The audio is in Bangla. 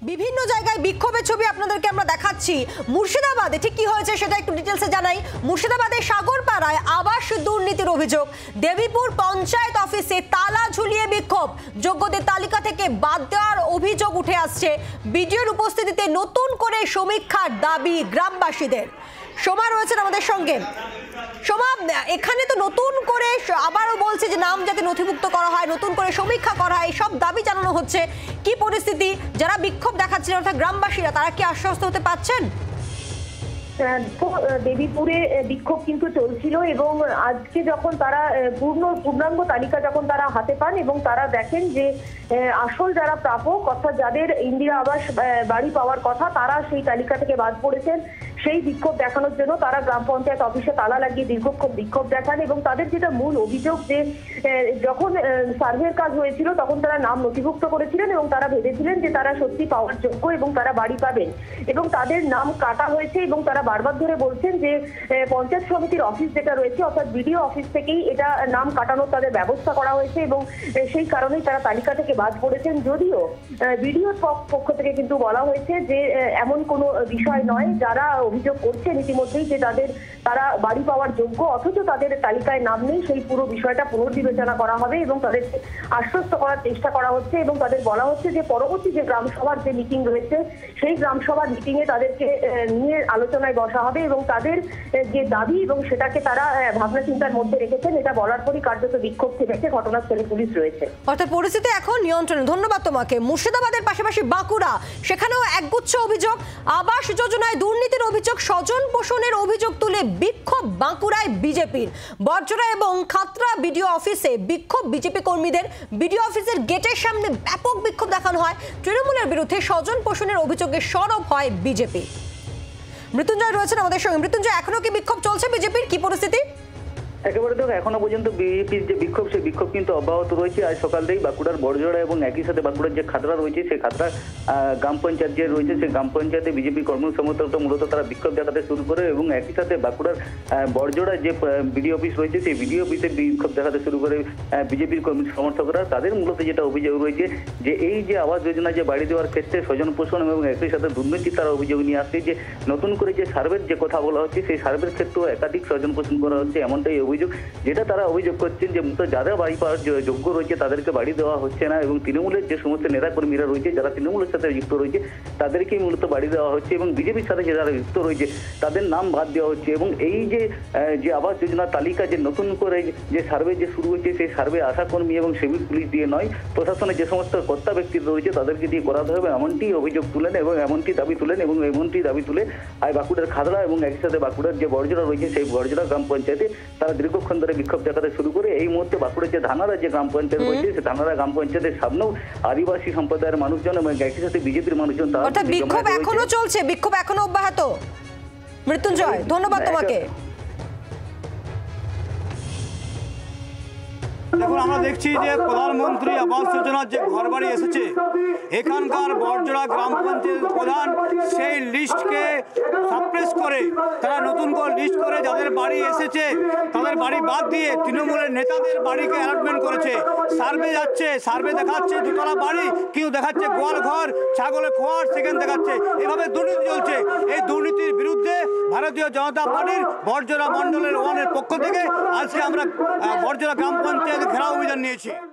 বিভিন্ন জায়গায় বিক্ষোভের ছবি আপনাদেরকে আমরা দেখাচ্ছি। মুর্শিদাবাদে ঠিক কি হয়েছে সেটা একটু ডিটেলসে জানাই। মুর্শিদাবাদের সাগরপাড়ায় আবাস দুর্নীতির অভিযোগ। দেবীপুর পঞ্চায়েত অফিসে তালা ঝুলিয়ে বিক্ষোভ, যোগ্যদের তালিকা থেকে বাদ দেওয়ার অভিযোগ উঠে আসছে। বিডিওর উপস্থিতিতে নতুন করে সমীক্ষার দাবি গ্রামবাসীদের। সোমা রয়েছেন আমাদের সঙ্গে। সোমা, এখানে তো নতুন করে আবারও বলছে যে নাম যাতে নথিভুক্ত করা হয়, নতুন করে সমীক্ষা করা হয়, সব দাবি জানানো হচ্ছে। কি পরিস্থিতি? যারা বিক্ষোভ দেখাচ্ছিলেন অর্থাৎ গ্রামবাসীরা, তারা কি আশ্বস্ত হতে পারছেন? দেবীপুরে বিক্ষোভ কিন্তু চলছিল এবং আজকে যখন তারা পূর্ণাঙ্গ তালিকা যখন তারা হাতে পান এবং তারা দেখেন যে আসল যারা প্রাপক অর্থাৎ যাদের ইন্দিরা আবাস বাড়ি পাওয়ার কথা তারা সেই তালিকা থেকে বাদ পড়েছেন, সেই বিক্ষোভ দেখানোর জন্য তারা গ্রাম পঞ্চায়েত অফিসে তালা লাগিয়ে দীর্ঘক্ষণ বিক্ষোভ দেখান। এবং তাদের যেটা মূল অভিযোগ যে যখন সার্ভের কাজ হয়েছিল তখন তারা নাম নথিভুক্ত করেছিলেন এবং তারা ভেবেছিলেন যে তারা সত্যি পাওয়ার যোগ্য এবং তারা বাড়ি পাবেন, এবং তাদের নাম কাটা হয়েছে এবং তারা বারবার ধরে বলছেন যে পঞ্চায়েত সমিতির অফিস যেটা রয়েছে অর্থাৎ বিডিও অফিস থেকেই এটা নাম কাটানোর তাদের ব্যবস্থা করা হয়েছে এবং সেই কারণেই তারা তালিকা থেকে বাদ পড়েছেন। যদিও বিডিওর পক্ষ থেকে কিন্তু বলা হয়েছে যে এমন কোনো বিষয় নয়, যারা অভিযোগ করছেন ইতিমধ্যেই যে তারা বাড়ি পাওয়ার যোগ্য অথচ তাদের তালিকায় নাম নেই, সেই পুরো বিষয়টা পুনর্বিবেচনা করা হবে এবং তাদেরকে আশ্বস্ত করার চেষ্টা করা হচ্ছে এবং তাদের বলা হচ্ছে যে পরবর্তী যে গ্রামসভার যে মিটিং রয়েছে সেই গ্রামসভার মিটিংয়ে তাদেরকে নিয়ে আলোচনায় বসা হবে এবং তাদের যে দাবি এবং সেটাকে তারা ভাবনা চিন্তার মধ্যে রেখেছেন, এটা বলার পরই কার্যত বিক্ষোভ থেমেছে। ঘটনাস্থলে পুলিশ রয়েছে। অর্থাৎ পরিস্থিতি এখন নিয়ন্ত্রণে। ধন্যবাদ তোমাকে। মুর্শিদাবাদের পাশাপাশি বাঁকুড়া, সেখানেও একগুচ্ছ অভিযোগ। আবাস যোজনায় দুর্নীতির অভিযোগ, স্বজন পোষণের অভিযোগ তুলে বিক্ষোভ বাঁকুড়ায় বিজেপির। বর্জরা এবং খাতড়া বিডিও অফিসে বিক্ষোভ বিজেপি কর্মীদের। বিডিও অফিসের গেটের সামনে ব্যাপক বিক্ষোভ দেখানো হয়। তৃণমূলের বিরুদ্ধে স্বজন পোষণের অভিযোগে সরব হয় বিজেপি। মৃত্যুঞ্জয় রয়েছেন আমাদের সঙ্গে। মৃত্যুঞ্জয়, এখনো কি বিক্ষোভ চলছে বিজেপির? কি পরিস্থিতি? একেবারে দেখো, এখনো পর্যন্ত বিজেপির যে বিক্ষোভ সেই বিক্ষোভ কিন্তু অব্যাহত রয়েছে। আজ সকাল থেকেই বাঁকুড়ার বড়জোড়া এবং একই সাথে বাঁকুড়ার যে খাতড়া রয়েছে সেই খাতড়া গ্রাম পঞ্চায়েত যে রয়েছে সেই গ্রাম পঞ্চায়েতে বিজেপি কর্মী সমর্থকরা মূলত তারা বিক্ষোভ দেখাতে শুরু করে এবং একই সাথে বাঁকুড়ার বড়জোড়ায় যে বিডিও অফিস রয়েছে সেই বিডিও অফিসে বিক্ষোভ দেখাতে শুরু করে বিজেপির কর্মী সমর্থকরা। তাদের মূলত যেটা অভিযোগ রয়েছে যে এই যে আবাস যোজনা যে বাড়ি দেওয়ার ক্ষেত্রে স্বজন পোষণ এবং একই সাথে দুর্নীতি তারা অভিযোগ নিয়ে আসছে যে নতুন করে যে সার্ভের যে কথা বলা হচ্ছে সেই সার্ভের ক্ষেত্রেও একাধিক স্বজন পোষণ করা হচ্ছে, এমনটাই অভিযোগ। যেটা তারা অভিযোগ করছেন যে যারা বাড়ি পাওয়ার যোগ্য রয়েছে তাদেরকে বাড়ি দেওয়া হচ্ছে না এবং তৃণমূলের যে সমস্ত নেতাকর্মীরা রয়েছে যারা তৃণমূলের সাথে যুক্ত রয়েছে তাদেরকেই মূলত বাড়ি দেওয়া হচ্ছে এবং বিজেপির সাথে যারা যুক্ত রয়েছে তাদের নাম বাদ দেওয়া হচ্ছে। এবং এই যে আবাস যোজনার তালিকা যে নতুন করে যে সার্ভে যে শুরু হয়েছে সেই সার্ভে আশাকর্মী এবং সিভিল পুলিশ দিয়ে নয়, প্রশাসনের যে সমস্ত কর্তা ব্যক্তি রয়েছে তাদেরকে দিয়ে করাতে হবে, এমনটি অভিযোগ তুলেন এবং এমনটি দাবি তুলেন এবং এমনটি দাবি তুলে বাঁকুড়ার খাতড়া এবং একই সাথে বাঁকুড়ার যে বড়জোড়া রয়েছে সেই বড়জোড়া গ্রাম পঞ্চায়েতে তারা দীর্ঘক্ষণ ধরে বিক্ষোভ দেখাতে শুরু করে। এই মুহূর্তে বাঁকুড়ার যে ধানারা যে গ্রাম পঞ্চায়েত রয়েছে সেই ধানারা গ্রাম পঞ্চায়েতের সামনেও আদিবাসী সম্প্রদায়ের মানুষজন এবং একই সাথে বিজেপির মানুষজন অর্থাৎ বিক্ষোভ এখনো চলছে, বিক্ষোভ এখনো অব্যাহত। মৃত্যুঞ্জয়, ধন্যবাদ তোমাকে। দেখুন, আমরা দেখছি যে প্রধানমন্ত্রী আবাস যোজনার যে ঘরবাড়ি এসেছে এখানকার বড়জোড়া গ্রাম পঞ্চায়েত প্রধান সেই লিস্টকে সাপ্রেস করে তারা নতুন করে লিস্ট করে যাদের বাড়ি এসেছে তাদের বাড়ি বাদ দিয়ে তৃণমূলের নেতাদের বাড়িকে অ্যালটমেন্ট করেছে। সার্ভে যাচ্ছে, সার্ভে দেখাচ্ছে দুতলা বাড়ি কিন্তু দেখাচ্ছে গোয়াল ঘর, ছাগলের খোয়ার সেখানে দেখাচ্ছে। এভাবে দুর্নীতি চলছে। এই দুর্নীতির বিরুদ্ধে ভারতীয় জনতা পার্টির বড়জোড়া মণ্ডলের ওয়ানের পক্ষ থেকে আজকে আমরা বড়জোড়া গ্রাম পঞ্চায়েত ঘেরাও অভিযান নিয়েছি।